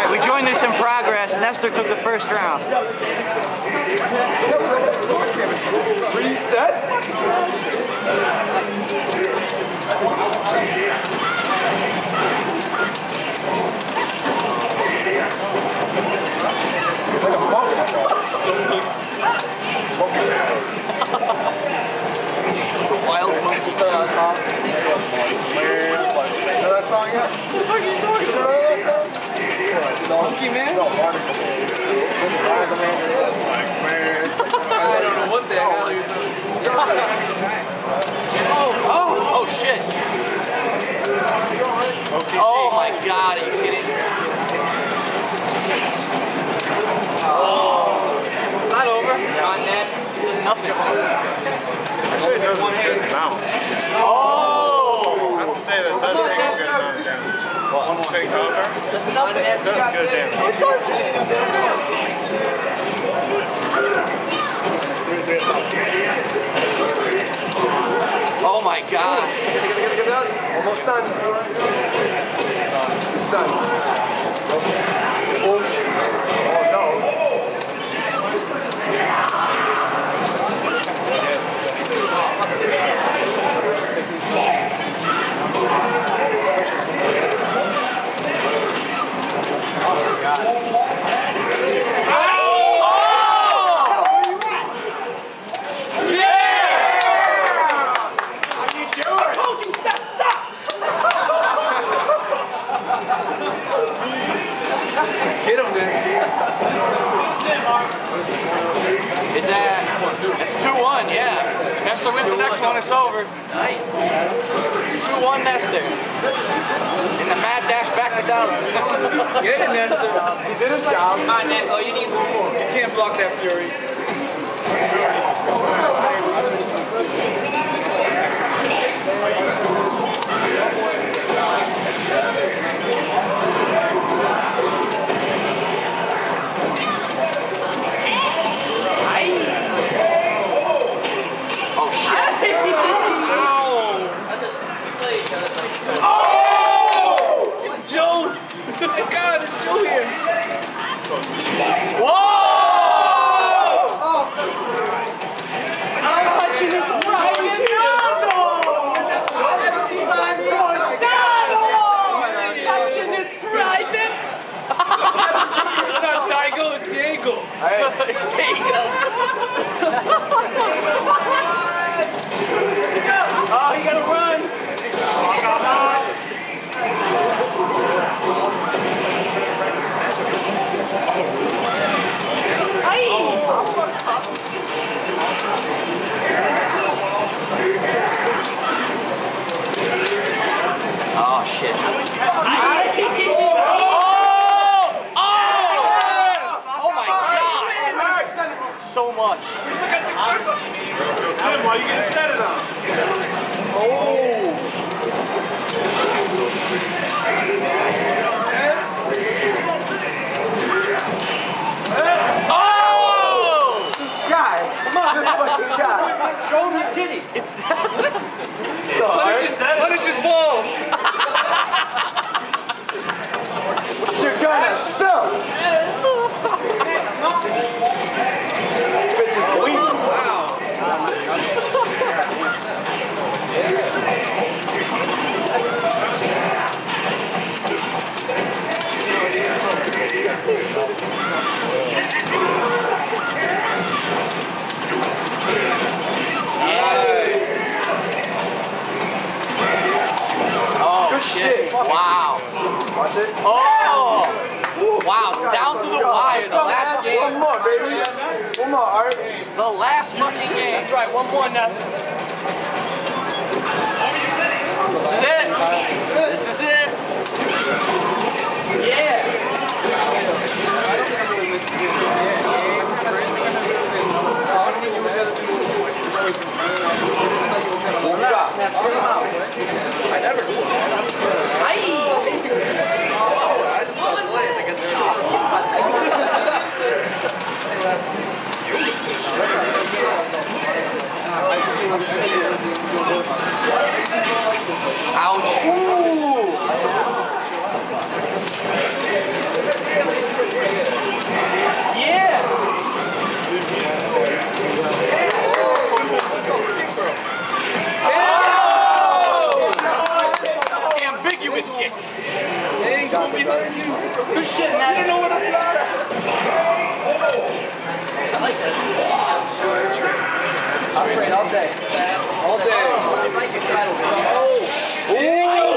We joined this in progress. Nestor took the first round. Reset. Like a monkey. Wild monkey. Know that song yet? What are you talking about? Monkey Man? No, Barnacle Man. Barnacle Man. I don't know what the hell you're talking about. Oh shit. Oh my god, are you kidding? Oh. It's not over. Not net. Nothing. Actually, it does a good amount. Oh! I have to say that does take a good amount of damage. One straight counter. Just nothing. It does good damage. It does. Oh my god. Get that. Almost done. It's done. Oh no. It's 2-1, yeah. Nestor wins the next one, it's over. Nice. 2-1 Nestor. In the mad dash back to Dallas. Get it, Nestor. He did his job. Come on, Nestor, all you need one more. You can't block that Furies. Oh, you gotta run! Oh shit. Oh my god! So much. Why you getting set it up? This guy. Come on, this fucking guy. Show me titties. It's Punish his balls. What's your gun? Still. Bitch is weak. shit. Wow. Watch it. Oh! Wow, down to the wire, the last game. One more, baby. One more, Art. The last fucking game. That's right, one more, Ness. This is it. This is it. Yeah. I never. Ouch. Ooh. Good shit, man. You know what I'm about? I like that. I'll train all day. All day. Oh.